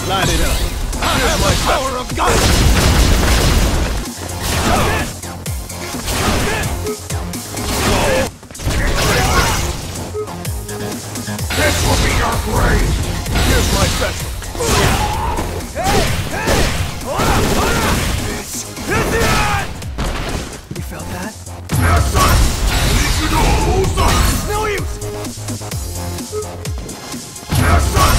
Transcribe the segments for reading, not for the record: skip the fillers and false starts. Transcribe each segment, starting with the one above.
Light it up. I have the power of God! This will be your grave! Here's my special! Hey! Hey! This is the end! You felt that? Yes, son! No use! Yes, son!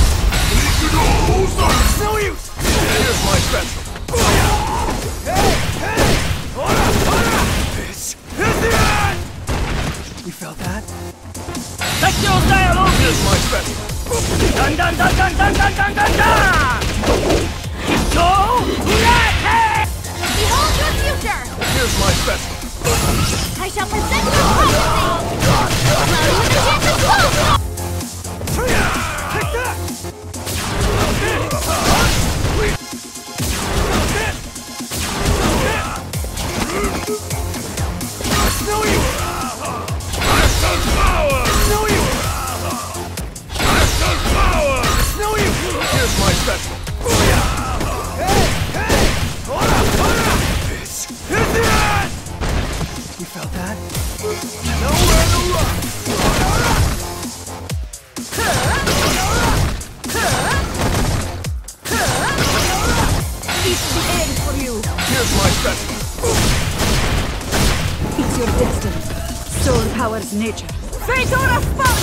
No use! Here's my special! Hey! Hey! This is the end! You felt that? Sexual dialogue! Here's my special! Dun dun dun dun dun dun dun dun dun! Behold your future! Here's my special! I shall present your prophecy! Allow you the chance of close! Take that! No use! Master power! No use! Master power! No use! Here's my special! Hey! Hey! This is the end! You felt that? Nowhere to run! It's the end for you! Here's my special! It's your destiny. Soul powers nature. Fate or a spot!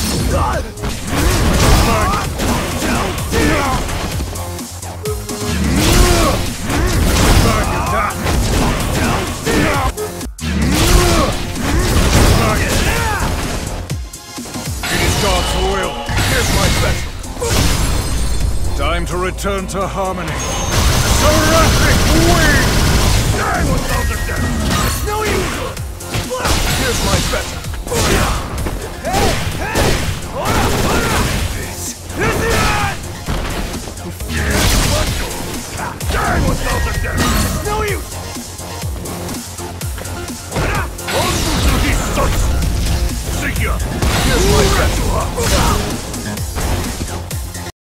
God's will. Here's my special. Time to return to harmony. Seraphic wing! Die without the death! No use! Here's my special. Hey! Hey! This is the end! Die without the death! No use! Also to his sons! See ya! Here's my special!